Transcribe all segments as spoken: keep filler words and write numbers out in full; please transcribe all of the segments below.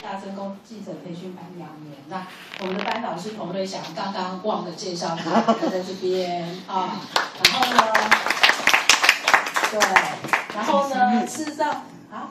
大成功记者培训班两年。那我们的班导师彭瑞祥刚刚忘了介绍他，他在这边啊。然后呢，对，然后呢，事实上啊，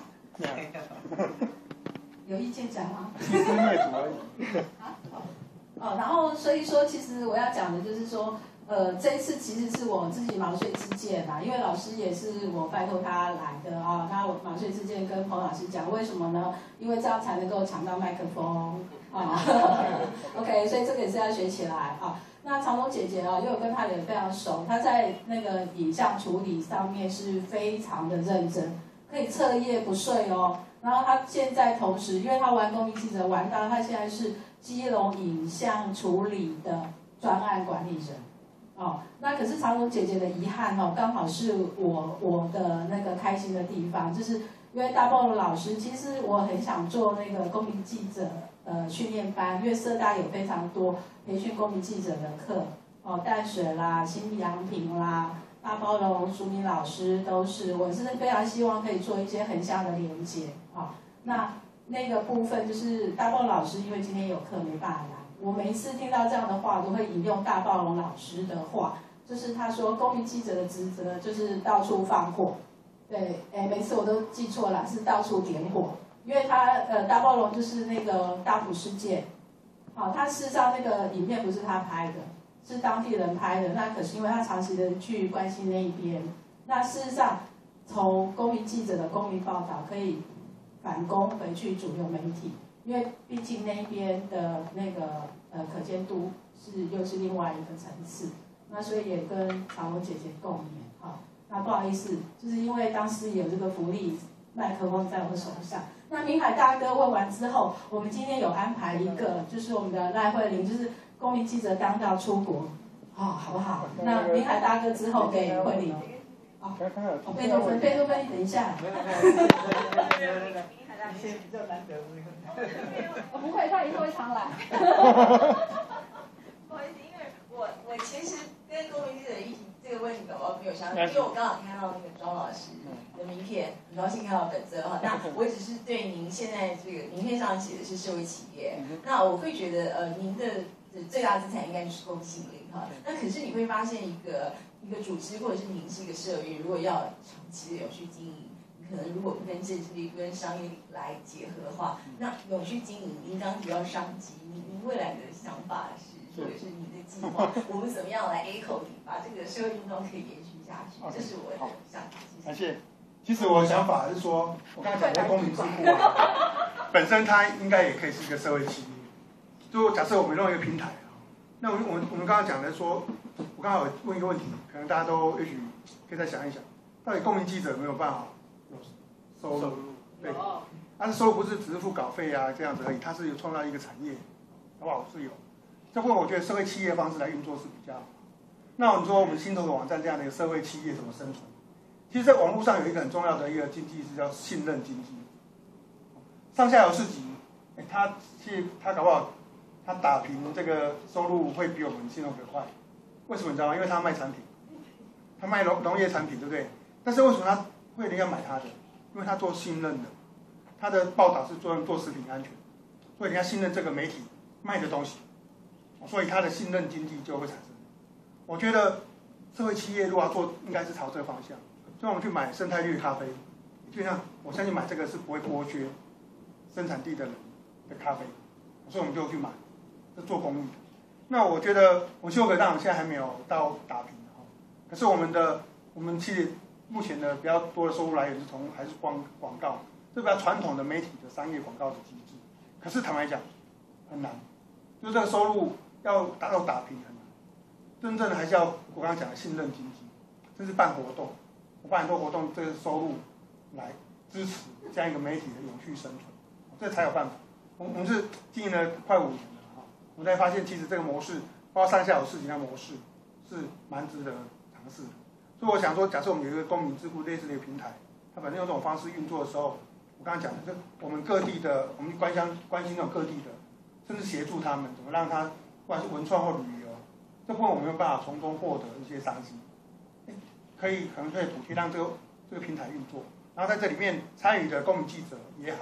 有意见讲吗？啊，哦，然后所以说，其实我要讲的就是说。呃，这一次其实是我自己毛遂自荐啦，因为老师也是我拜托他来的啊。那我毛遂自荐跟彭老师讲，为什么呢？因为这样才能够抢到麦克风啊。OK， 所以这个也是要学起来啊。那长龙姐姐啊，因为我跟她也非常熟，她在那个影像处理上面是非常的认真，可以彻夜不睡哦。然后她现在同时，因为她玩公民记者玩到，她现在是基隆影像处理的专案管理人。哦，那可是长荣姐姐的遗憾哦，刚好是我我的那个开心的地方，就是因为大波罗老师，其实我很想做那个公民记者呃训练班，因为社大有非常多培训公民记者的课，哦，淡水啦、新阳平啦、大包容、淑敏老师都是，我是非常希望可以做一些横向的连接啊、哦。那那个部分就是大包容老师，因为今天有课没办法来。我每一次听到这样的话，都会引用大暴龙老师的话，就是他说，公民记者的职责就是到处放火，对，哎，每次我都记错了，是到处点火，因为他呃，大暴龙就是那个大埔事件，好、哦，他事实上那个影片不是他拍的，是当地人拍的，那可是因为他长期的去关心那一边，那事实上从公民记者的公民报道可以反攻回去主流媒体。因为毕竟那一边的那个呃可见度是又是另外一个层次，那所以也跟长荣姐姐共勉啊。那不好意思，就是因为当时有这个福利麦克风在我手上。那明海大哥问完之后，我们今天有安排一个，就是我们的赖慧玲，就是公民记者刚到出国，啊、哦，好不好？那明海大哥之后给慧玲。啊，哦，贝多芬，贝多芬，你等一下。 一些比较难得的那个。 我不会，他以后会常来。 不好意思，因为我我其实跟公民记者议题这个问题我没有相关，因为我刚好看到那个庄老师的名片，很高兴看到本色哈。那我只是对您现在这个名片上写的是社会企业，那我会觉得呃您的最大资产应该是公信力哈。那可是你会发现一个一个组织或者是您是一个社运，如果要长期的有序经营。可能如果不跟政治力、跟商业力来结合的话，那永续经营，您刚提到商机，您您未来的想法是，或者是您的计划，我们怎么样来 echo 把这个社会运动可以延续下去？这是我的想法。 感谢。其实我的想法是说，我刚才讲的公民智库啊，本身它应该也可以是一个社会企业。就假设我们用一个平台啊，那我们我们我们刚刚讲的说，我刚好问一个问题，可能大家都也许可以再想一想，到底公民记者有没有办法？收入对，但是收入不是只是付稿费啊这样子而已，它是有创造一个产业，好不好？是有。这部分我觉得社会企业方式来运作是比较好。那我们说我们新投的网站这样的一个社会企业怎么生存？其实，在网络上有一个很重要的一个经济是叫信任经济。上下游市集，哎，他去他搞不好他打平这个收入会比我们信用可快。为什么你知道吗？因为他卖产品，他卖农农业产品，对不对？但是为什么他会人家买他的？因为他做信任的，他的报道是做做食品安全，所以人家信任这个媒体卖的东西，所以他的信任经济就会产生。我觉得社会企业如果要做，应该是朝这个方向。所以我们去买生态绿咖啡，就像我相信买这个是不会剥削生产地的人的咖啡，所以我们就去买，是做公益的。那我觉得我修格当然现在还没有到打平哈，可是我们的我们其实。目前的比较多的收入来源是从还是广广告，这比较传统的媒体的商业广告的机制。可是坦白讲，很难，就是这个收入要达到打平很难。真正的还是要我刚刚讲的信任经济，甚至办活动，我办很多活动，这个收入来支持这样一个媒体的永续生存，这才有办法。我我们是经营了快五年了哈，我们才发现其实这个模式，包括上下游市集的模式，是蛮值得尝试的。所以我想说，假设我们有一个公民智库类似的一个平台，它本身用这种方式运作的时候，我刚刚讲的，就我们各地的，我们关心关心那种各地的，甚至协助他们怎么让他，不管是文创或旅游，这部分我们有办法从中获得一些商机，可以可能可以补贴让这个这个平台运作，然后在这里面参与的公民记者也好，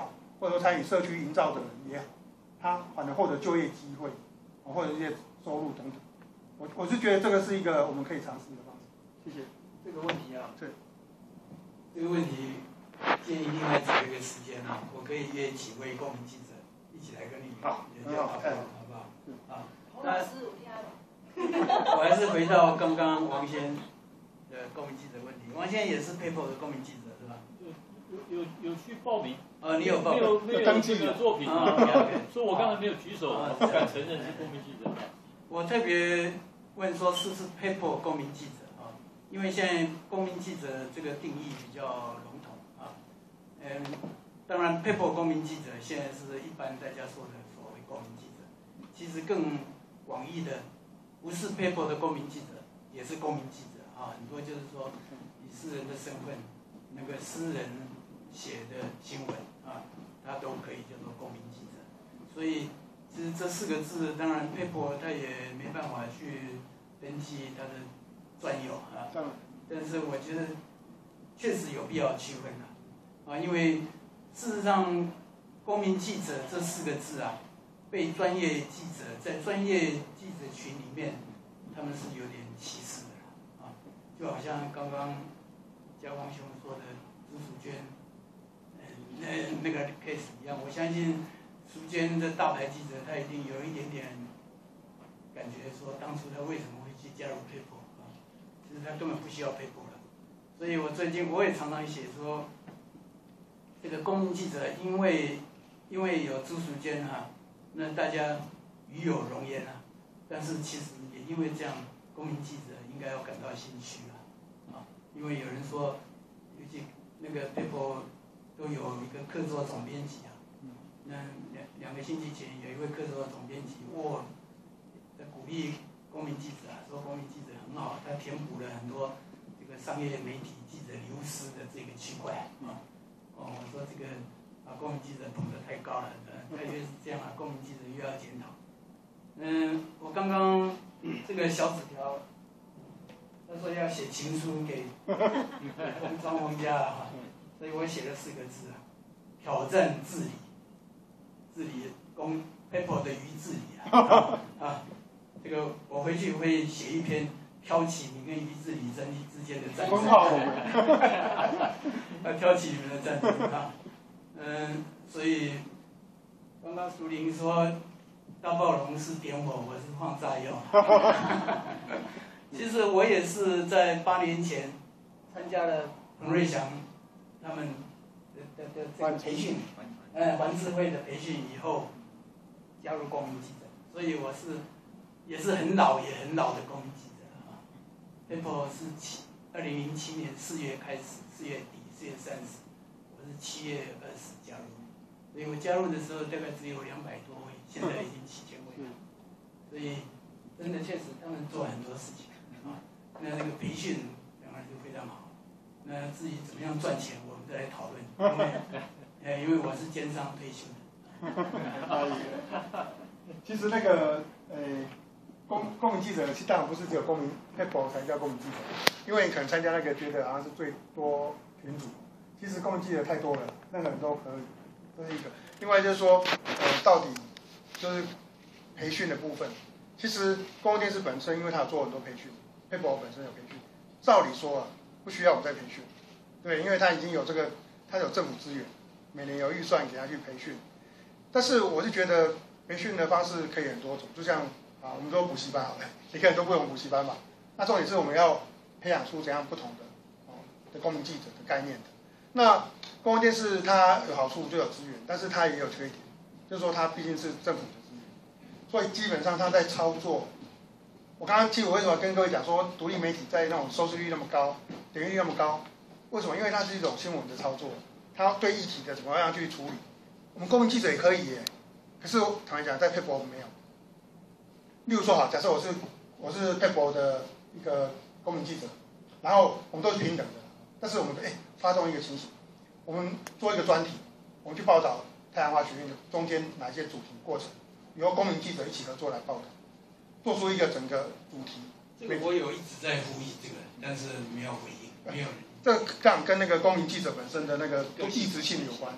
或者说参与社区营造的人也好，他反而获得就业机会，或者一些收入等等。我我是觉得这个是一个我们可以尝试的方式。谢谢。 这个问题啊， 对， 这个问题建议另外找一个时间啊，我可以约几位公民记者一起来跟你研究讨论，好不好？啊， 洪老师，我听他的。 我还是回到刚刚王先的公民记者问题，王先也是 Paper 的公民记者是吧？ 有有有去报名？ 哦，你有报名？ 没有没有这个作品啊，所以我刚才没有举手， 啊不敢承认是公民记者。 我特别问说是不是 Paper 公民记者啊？因为现在公民记者这个定义比较笼统啊，嗯，当然 Paper 公民记者现在是一般大家说的所谓公民记者，其实更广义的。不是 paper 的公民记者，也是公民记者啊。很多就是说以私人的身份，那个私人写的新闻啊，他都可以叫做公民记者。所以其实这四个字，当然 paper 他也没办法去登记他的专有啊。但是我觉得确实有必要区分的啊，因为事实上公民记者这四个字啊。被专业记者在专业记者群里面，他们是有点歧视的啊，就好像刚刚嘉光兄说的朱淑娟，呃，那那个 case 一样，我相信淑娟的大牌记者，他一定有一点点感觉说，当初他为什么会去加入 paper 啊？其实他根本不需要 paper 了。所以我最近我也常常写说，这个公民记者因为因为有朱淑娟哈。那大家与有荣焉啊，但是其实也因为这样，公民记者应该要感到心虚啊，啊，因为有人说，尤其那个 paper 都有一个客座总编辑啊，那两两个星期前有一位客座总编辑，我在鼓励公民记者啊，说公民记者很好，他填补了很多这个商业媒体记者流失的这个区块啊，哦，我说这个。啊，公民记者捧得太高了，呃，他越是这样啊，公民记者越要检讨。嗯，我刚刚这个小纸条，他说要写情书给庄皇家啊，所以我写了四个字啊，挑战治理，治理公 paper 的于治理啊，啊，这个我回去会写一篇挑起你跟于治理之之间的战争，要挑起你们的战争啊。嗯，所以刚刚苏玲说大暴龙是点火，我是放炸药。其实我也是在八年前参加了彭瑞祥他们的的的这个培训，呃，环智慧的培训以后，加入公民记者，所以我是也是很老也很老的公民记者啊。Paper 是七二零零七年四月开始，四月底四月三十。我是七月二十加入，所以我加入的时候大概只有两百多位，现在已经七千位了。所以真的确实他们做很多事情啊。那那个培训当然就非常好。那至于怎么样赚钱，我们再来讨论。因为呃，因为我是奸商退休的。 其实那个呃，公公民记者其实当然不是只有公民 paper 才叫公民记者，因为你可能参加那个觉得好像是最多群组。其实公民记者太多了，任何人都可以，这是一个。另外就是说，呃，到底就是培训的部分，其实公共电视本身，因为它有做很多培训 ，paper 本身有培训，照理说啊，不需要我们再培训，对，因为它已经有这个，它有政府资源，每年有预算给他去培训。但是我是觉得培训的方式可以很多种，就像啊，我们说补习班好了，每个人都不用补习班嘛。那重点是我们要培养出怎样不同的哦的公民记者的概念的。那公共电视它有好处就有资源，但是它也有缺点，就是说它毕竟是政府的资源，所以基本上它在操作。我刚刚其实我为什么跟各位讲说独立媒体在那种收视率那么高、点阅率那么高？为什么？因为它是一种新闻的操作，它对议题的怎么样去处理。我们公民记者也可以耶，可是坦白讲，在 paper 我们没有。例如说好，假设我是我是 paper 的一个公民记者，然后我们都是平等的，但是我们哎发动一个情形，我们做一个专题，我们去报道太阳花学运的中间哪一些主题过程，由公民记者一起合作来报道，做出一个整个主题。 这个我有一直在呼吁这个，但是没有回应，没有人。 这这样跟那个公民记者本身的那个异质性有关。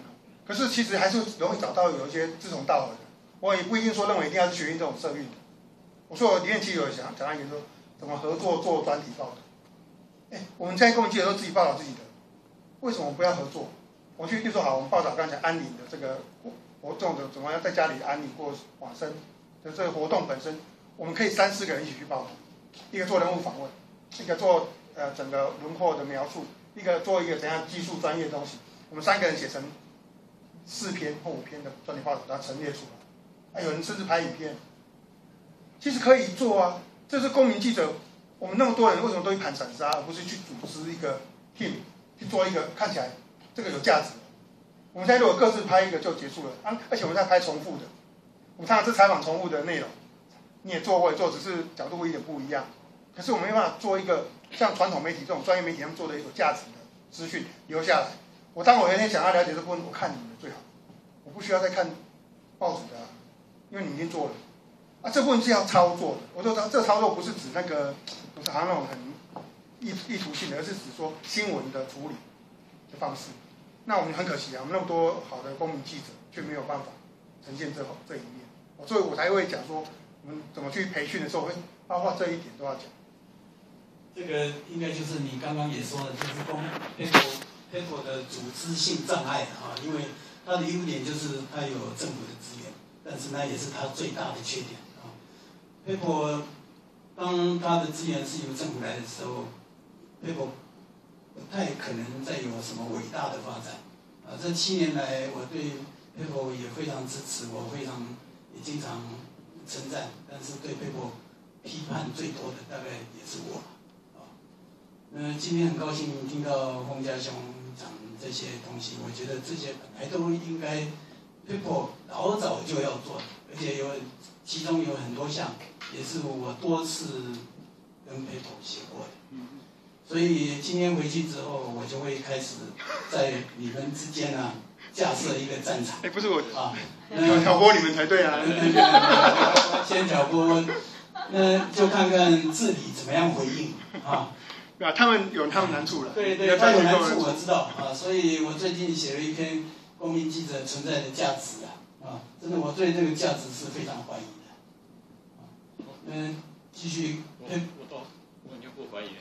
可是其实还是容易找到有一些志同道合的。我也不一定说认为一定要是学运这种社运的。我说我里面其实有想讲到一个说怎么合作做专题报道。哎，我们现在公民记者都自己报道自己的，为什么不要合作？我去就说好，我们报道刚才安宁的这个活动的怎么样在家里安宁过往生的这个活动本身，我们可以三四个人一起去报道，一个做人物访问，一个做呃整个轮廓的描述，一个做一个怎样技术专业的东西，我们三个人写成四篇或五篇的专题报道，把它陈列出来。还有人甚至拍影片，其实可以做啊。这是公民记者，我们那么多人为什么都去盘闪杀，而不是去组织一个 team 去做一个看起来这个有价值的？我们现在如果各自拍一个就结束了，啊，而且我们在拍重复的，我们常常是采访重复的内容，你也做我也做，只是角度一点不一样。可是我们没办法做一个像传统媒体这种专业媒体他们做的有价值的资讯留下来。我当我有一天想要了解这部分，我看你们的最好，我不需要再看报纸的、啊，因为你已经做了。啊，这部分是要操作的。我说这操作不是指那个，不是好像那种很意意图性的，而是指说新闻的处理的方式。那我们很可惜啊，我们那么多好的公民记者，却没有办法呈现这这一面。所以我才会讲说，我们怎么去培训的时候，会包括这一点都要讲。 这个应该就是你刚刚也说的，就是公 paper paper 的组织性障碍啊，因为它的优点就是它有政府的资源，但是那也是它最大的缺点啊。paper 当它的资源是由政府来的时候 ，paper 不太可能再有什么伟大的发展啊。这七年来，我对 paper 也非常支持，我非常也经常称赞，但是对 paper 批判最多的大概也是我。呃，今天很高兴听到洪家兄讲这些东西，我觉得这些本来都应该 paper 老早就要做的，而且有其中有很多项也是我多次跟 paper 写过的。所以今天回去之后，我就会开始在你们之间啊架设一个战场。 哎，不是我啊， 挑挑拨你们才对啊。 先挑拨，那就看看治理怎么样回应啊。 啊，他们有他们难处了。 对对，他有难处我知道啊，所以我最近写了一篇公民记者存在的价值啊，啊，真的我对这个价值是非常怀疑的。嗯，继续。 我我倒完全不怀疑。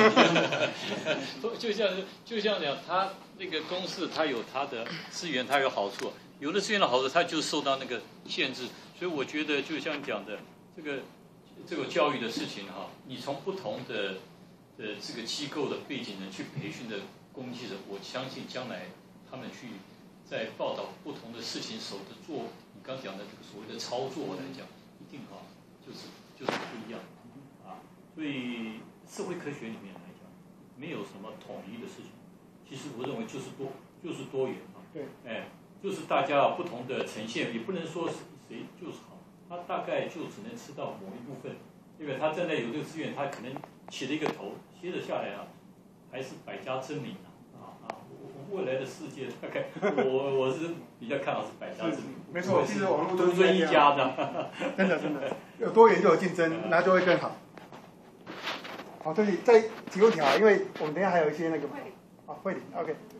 就像就像讲，他那个公司它有它的资源，它有好处，有的资源的好处，它就受到那个限制。所以我觉得，就像讲的这个这个教育的事情哈，你从不同的。呃，这个机构的背景人去培训的公民记者，我相信将来他们去在报道不同的事情时候的做，你刚讲的这个所谓的操作来讲，一定哈，就是就是不一样啊。所以社会科学里面来讲，没有什么统一的事情。其实我认为就是多就是多元嘛。 对。哎， 就是大家不同的呈现，也不能说谁就是好，他大概就只能吃到某一部分。因为他站在有这个资源，他可能起了一个头，接着下来啊，还是百家争鸣啊啊！我未来的世界大概我我是比较看好是百家争鸣。 没错，其实网络独尊一家的， 真的真的有多元就有竞争，那就会更好。好，这里再提问题啊，因为我们等一下还有一些那个啊会理 ，OK。